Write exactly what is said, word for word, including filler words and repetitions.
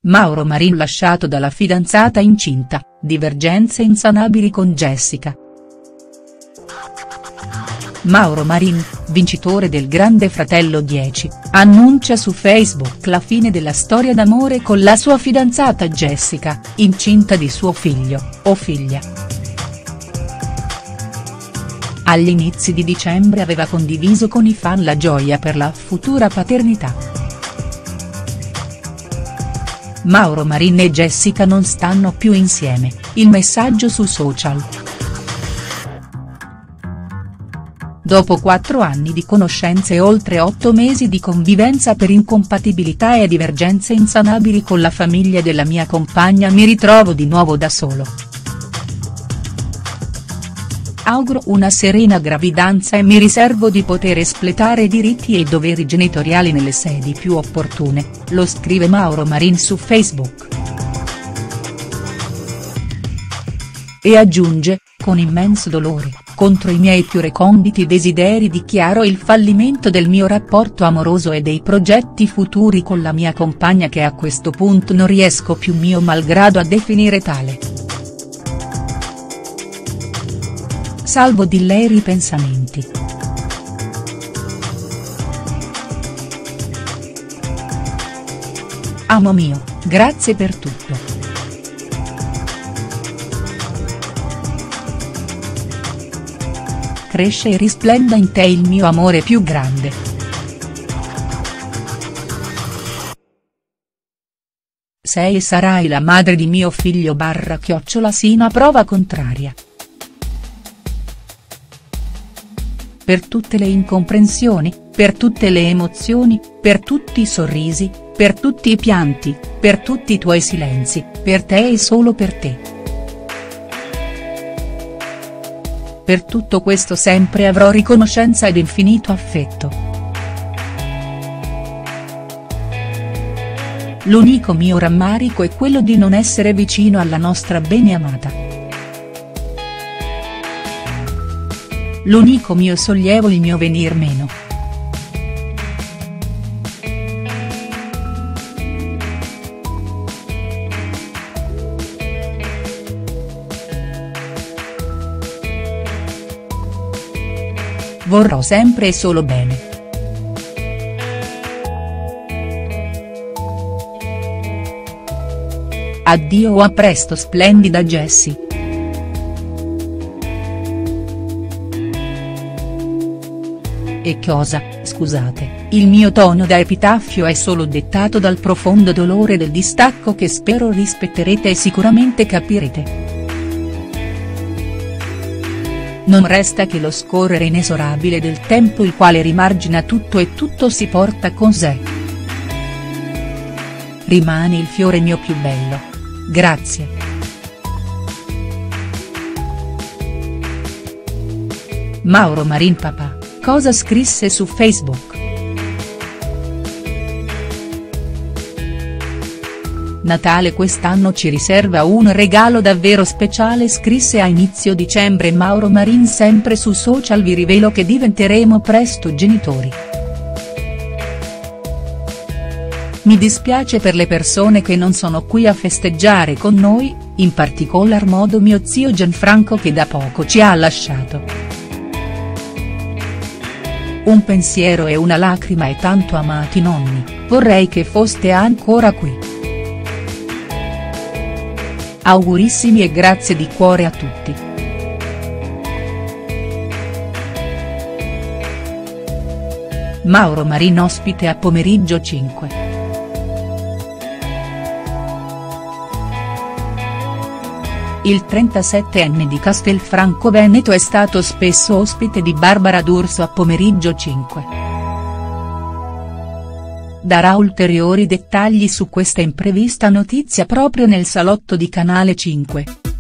Mauro Marin lasciato dalla fidanzata incinta, divergenze insanabili con Jessica. Mauro Marin, vincitore del Grande Fratello dieci, annuncia su Facebook la fine della storia d'amore con la sua fidanzata Jessica, incinta di suo figlio, o figlia. Agli inizi di dicembre aveva condiviso con i fan la gioia per la futura paternità. Mauro Marin e Jessica non stanno più insieme, il messaggio su social. Dopo quattro anni di conoscenza e oltre otto mesi di convivenza per incompatibilità e divergenze insanabili con la famiglia della mia compagna mi ritrovo di nuovo da solo. Auguro una serena gravidanza e mi riservo di poter espletare diritti e doveri genitoriali nelle sedi più opportune, lo scrive Mauro Marin su Facebook. E aggiunge, con immenso dolore, contro i miei più reconditi desideri dichiaro il fallimento del mio rapporto amoroso e dei progetti futuri con la mia compagna che a questo punto non riesco più mio malgrado a definire tale. Salvo di lei ripensamenti. Amo mio, grazie per tutto. Cresce e risplenda in te il mio amore più grande. Sei e sarai la madre di mio figlio barra chiocciola sino a prova contraria. Per tutte le incomprensioni, per tutte le emozioni, per tutti i sorrisi, per tutti i pianti, per tutti i tuoi silenzi, per te e solo per te. Per tutto questo sempre avrò riconoscenza ed infinito affetto. L'unico mio rammarico è quello di non essere vicino alla nostra beneamata. L'unico mio sollievo il mio venir meno. Vorrò sempre e solo bene. Addio o a presto splendida Jessie. E cosa, scusate, il mio tono da epitaffio è solo dettato dal profondo dolore del distacco che spero rispetterete e sicuramente capirete. Non resta che lo scorrere inesorabile del tempo il quale rimargina tutto e tutto si porta con sé. Rimani il fiore mio più bello. Grazie. Mauro Marin papà. Cosa scrisse su Facebook? Natale quest'anno ci riserva un regalo davvero speciale scrisse a inizio dicembre Mauro Marin sempre su social vi rivelo che diventeremo presto genitori. Mi dispiace per le persone che non sono qui a festeggiare con noi, in particolar modo mio zio Gianfranco che da poco ci ha lasciato. Un pensiero e una lacrima e tanto amati nonni, vorrei che foste ancora qui. Augurissimi e grazie di cuore a tutti. Mauro Marin ospite a Pomeriggio cinque. Il trentasettenne di Castelfranco Veneto è stato spesso ospite di Barbara D'Urso a Pomeriggio cinque. Darà ulteriori dettagli su questa imprevista notizia proprio nel salotto di Canale cinque.